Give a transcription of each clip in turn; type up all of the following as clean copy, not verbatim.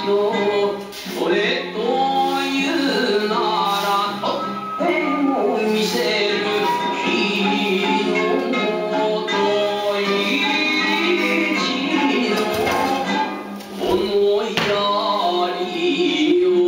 よこれというならとっても見せる日のと一のこのやりよ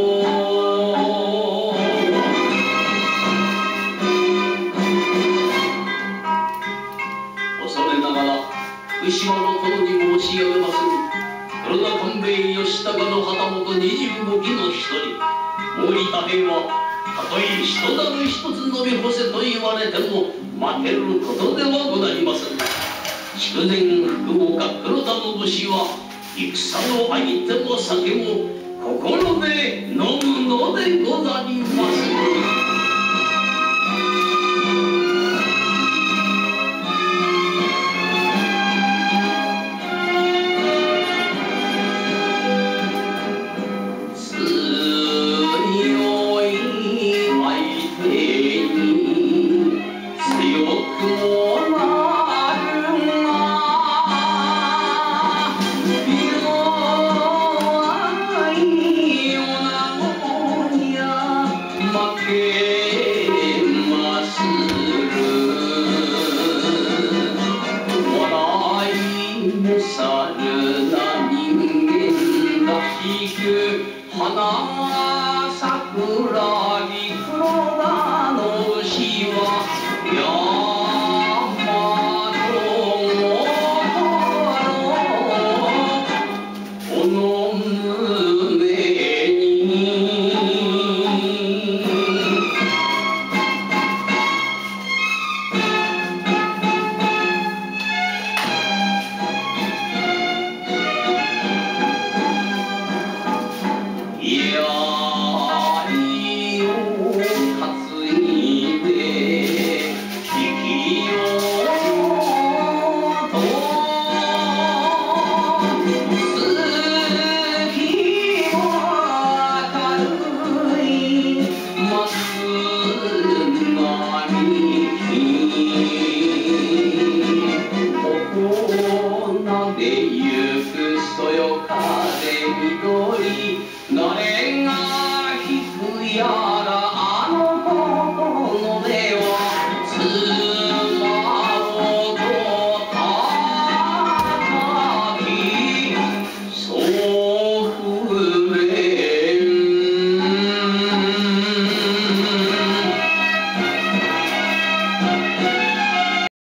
恐れながら福島の殿に申し上げまする。黒田官兵衛義高の旗本25騎の一人森田兵はたとえ人なる一つのみ干せと言われても負けることではございません。筑前福岡黒田の武士は戦の相手も酒も心で飲むのでございます。